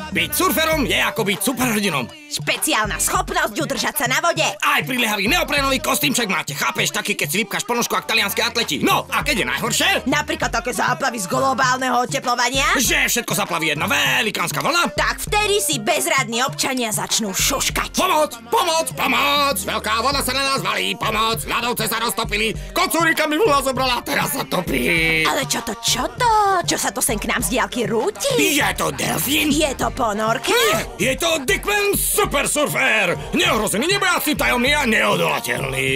Byť surferom je ako byť superhrdinom. Špeciálna schopnosť udržať sa na vode. Aj priliehavý neoprénový kostýmček máte, chápeš, taký, keď si vypkáš ponožku ako talianskí atleti. No, a keď je najhoršie? Napríklad také záplavy z globálneho oteplovania. Že všetko zaplaví jedna velikánska vlna? Tak vtedy si bezradní občania začnú šuškať. Pomoc, pomoc, pomoc! Veľká voda sa na nás valí, pomoc! Ľadovce sa roztopili, kocúrika mi vlna zobrala, teraz sa topí. Ale čo to? Čo sa to sem k nám z diaľky rúti? Je to delfín? Je to ponorka? Nie, je to Dickman Super Surfer! Neohrozený, nebojáci, tajomný a neodolateľný!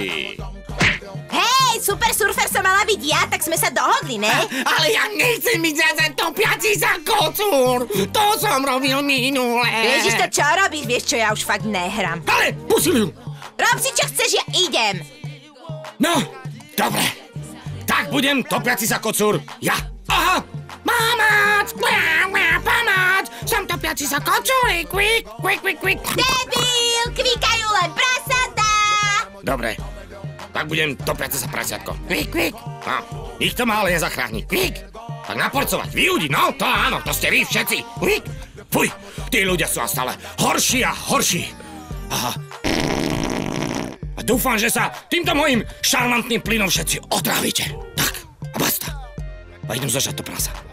Hej, Super Surfer som mala byť ja, tak sme sa dohodli, ne? Ale ja nechcem byť zase topiaci sa kocúr! To som robil minule! Ježiš, to čo robíš? Vieš čo, ja už fakt nehrám. Ale, pustil ju! Rob si čo chceš, ja idem. No, dobre. Tak budem topiaci sa kocúr, ja. Aha! Pomoc! Pomoc! Som topiaci sa kocúr! Quick! Debil! Kvikajú len prasatá! Dobre. Tak budem topiace sa prasiatko. Quick! No, nikto ma ale nezachráni. Quick! Tak naporcovať, vyúdiť, no, to áno, to ste vy všetci. Quick! Fuj, tí ľudia sú stále horší a horší. Aha. A dúfam, že sa týmto mojim šarmantným plynom všetci otrávíte. Tak, a basta. A idem zažať to prasa.